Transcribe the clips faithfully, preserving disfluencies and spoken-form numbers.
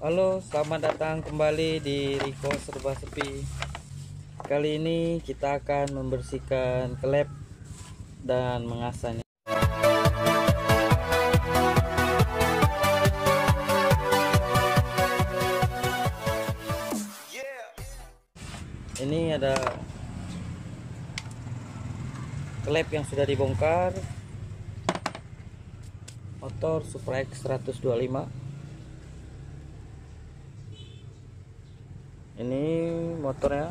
Halo, selamat datang kembali di Riko Serba Sepi. Kali ini kita akan membersihkan klep dan mengasahnya. Ini ada klep yang sudah dibongkar, motor Supra X seratus dua puluh lima. Ini motornya.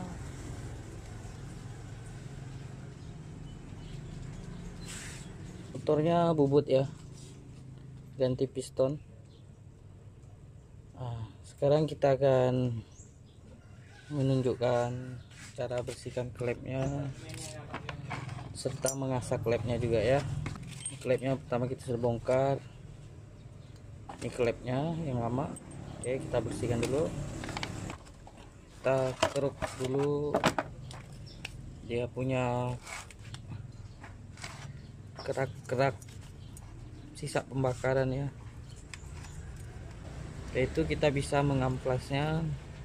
Motornya bubut ya, ganti piston. Nah, sekarang kita akan menunjukkan cara bersihkan klepnya serta mengasah klepnya juga ya. Klepnya pertama kita sudah bongkar. Ini klepnya yang lama. Oke, kita bersihkan dulu. Kita keruk dulu, dia punya kerak-kerak sisa pembakaran ya. Yaitu kita bisa mengamplasnya.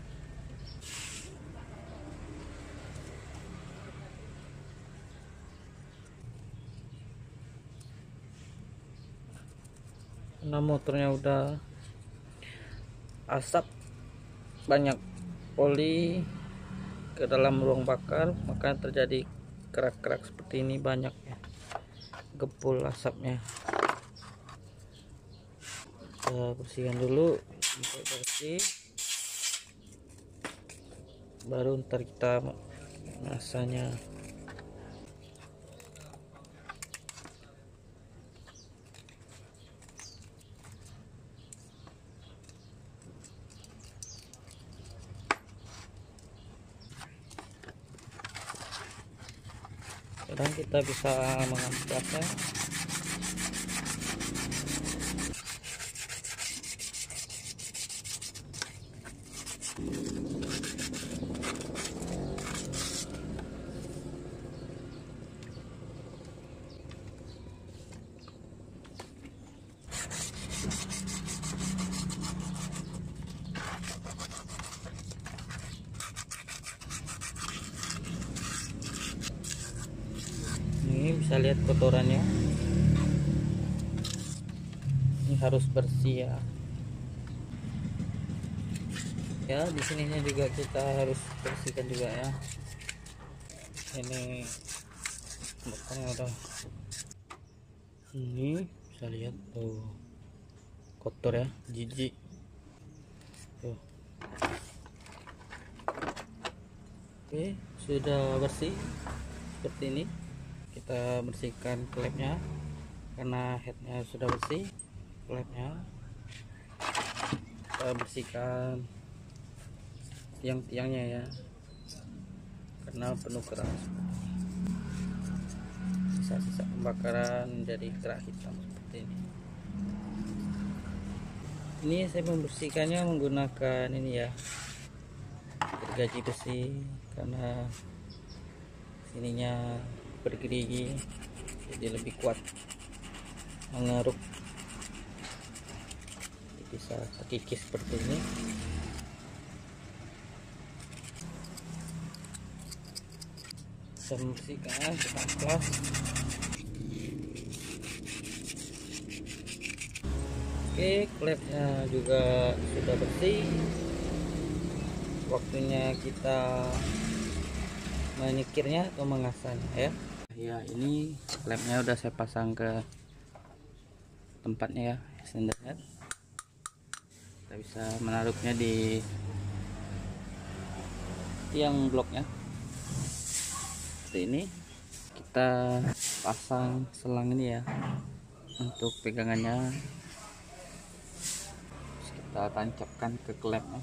Karena motornya udah asap, banyak oli ke dalam ruang bakar, maka terjadi kerak-kerak seperti ini banyak ya, gepul asapnya. Kita bersihkan dulu sampai bersih, baru ntar kita mengasahnya. Sekarang kita bisa mengamplasnya. Ini bisa lihat kotorannya. Ini harus bersih ya. Ya, di sininya juga kita harus bersihkan juga ya. Ini bukannya udah. Ini bisa lihat tuh kotor ya, jijik. Tuh. Oke, sudah bersih seperti ini. Kita bersihkan klepnya karena headnya sudah bersih. Klepnya kita bersihkan tiang-tiangnya ya, karena penuh keras, sisa-sisa pembakaran jadi kerak hitam seperti ini. Ini saya membersihkannya menggunakan ini ya, gergaji besi, karena sininya bergerigi jadi lebih kuat mengeruk, bisa terkikis seperti ini. Saya membersihkan, kita amplas. Oke, klepnya juga sudah bersih. Waktunya kita menyikirnya atau mengasahnya ya. Ya, ini klepnya udah saya pasang ke tempatnya ya, extender head. Kita bisa menaruhnya di tiang bloknya seperti ini. Kita pasang selang ini ya untuk pegangannya. Terus kita tancapkan ke klepnya.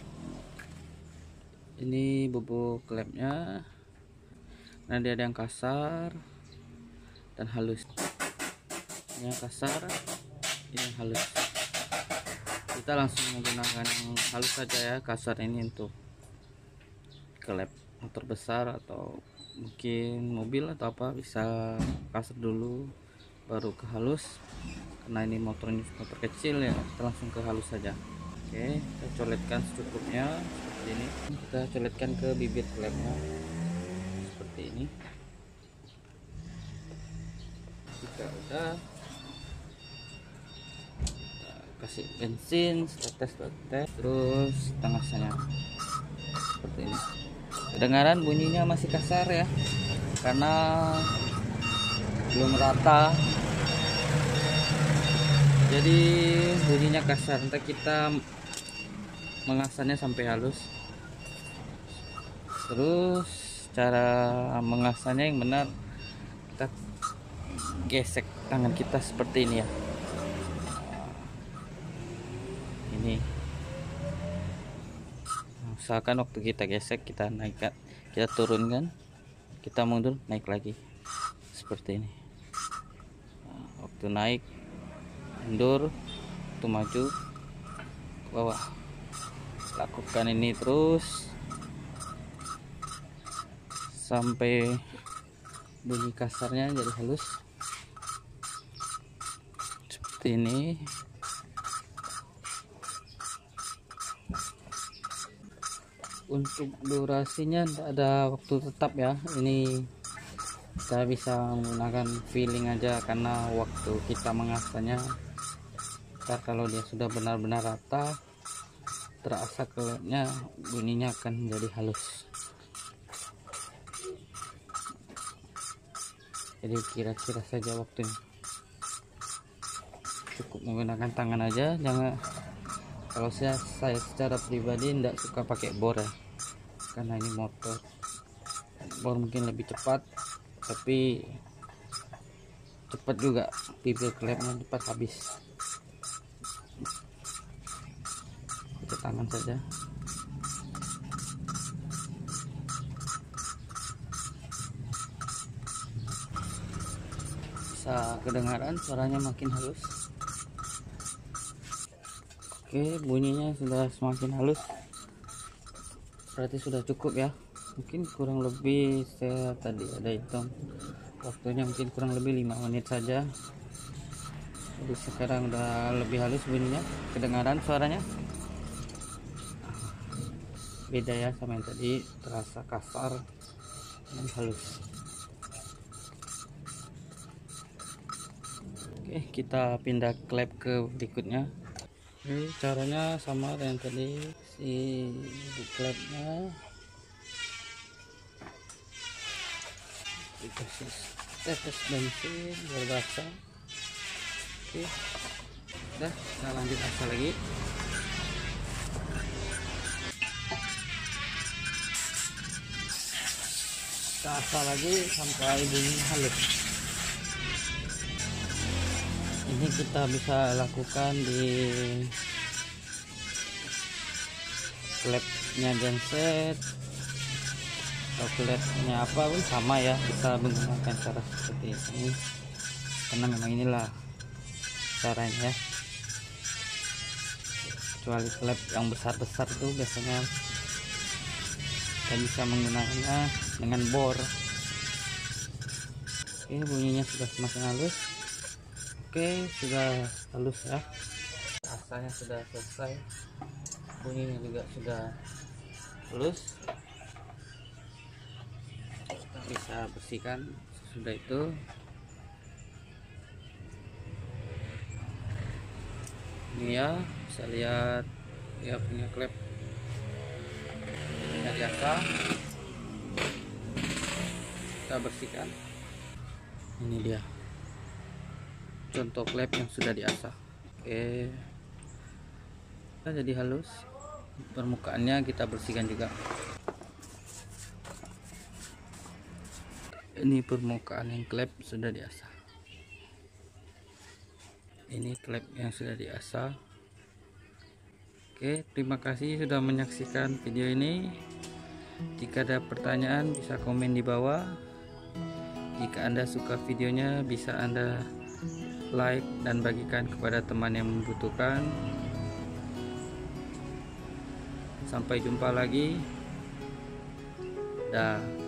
Ini bubuk klepnya. Nah, dia ada yang kasar dan halus. Ini yang kasar, ini yang halus. Kita langsung menggunakan yang halus saja ya, kasar ini untuk klep motor besar atau mungkin mobil atau apa, bisa kasar dulu baru ke halus. Karena ini motornya motor kecil ya, kita langsung ke halus saja. Oke, kita coletkan secukupnya seperti ini. Kita coletkan ke bibit klepnya seperti ini. Jika udah, kita kasih bensin setetes tetes, terus tengah sana seperti ini. Kedengaran bunyinya masih kasar ya, karena belum rata, jadi bunyinya kasar. Nanti kita mengasahnya sampai halus. Terus cara mengasahnya yang benar, kita gesek tangan kita seperti ini ya. Ini usahakan waktu kita gesek, kita naikkan, kita turunkan, kita mundur, naik lagi seperti ini. Nah, waktu naik mundur, waktu maju ke bawah. Lakukan ini terus sampai bunyi kasarnya jadi halus seperti ini. Untuk durasinya tidak ada waktu tetap ya, ini kita bisa menggunakan feeling aja, karena waktu kita mengasahnya, ntar kalau dia sudah benar-benar rata, terasa klepnya, bunyinya akan jadi halus. Jadi kira-kira saja waktunya, cukup menggunakan tangan aja. Jangan, kalau saya saya secara pribadi tidak suka pakai bor ya, karena ini motor. Bor mungkin lebih cepat, tapi cepat juga bibir klepnya cepat habis. Pakai tangan saja. Bisa kedengaran suaranya makin halus. Oke, bunyinya sudah semakin halus, berarti sudah cukup ya. Mungkin kurang lebih, saya tadi ada hitung waktunya, mungkin kurang lebih lima menit saja. Jadi sekarang udah lebih halus bunyinya, kedengaran suaranya. Beda ya sama yang tadi, terasa kasar dan halus. Oke, kita pindah klep ke berikutnya. Oke, caranya sama dengan tadi, si klepnya dikasih tetes bensin biar basah. Oke, udah, kita lanjut asah lagi. Kita asah lagi sampai bunyi halus. Ini kita bisa lakukan di klepnya genset atau klepnya apa pun sama ya, bisa menggunakan cara seperti ini, karena memang inilah caranya ya. Kecuali klep yang besar-besar itu biasanya kita bisa menggunakannya dengan bor. Oke, bunyinya sudah semakin halus. Oke, sudah halus ya, rasanya sudah selesai, bunyinya juga sudah halus. Kita bisa bersihkan sudah itu. Ini ya, bisa lihat ya, punya klep yang biasa. Kita bersihkan. Ini dia contoh klep yang sudah diasah. Oke, kita jadi halus. Permukaannya kita bersihkan juga. Ini permukaan yang klep sudah diasah. Ini klep yang sudah diasah. Oke, terima kasih sudah menyaksikan video ini. Jika ada pertanyaan bisa komen di bawah. Jika Anda suka videonya bisa Anda like dan bagikan kepada teman yang membutuhkan. Sampai jumpa lagi. Dah.